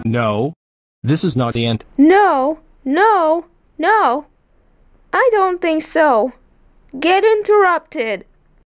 No, this is not the end. No, no, no. I don't think so. Get interrupted.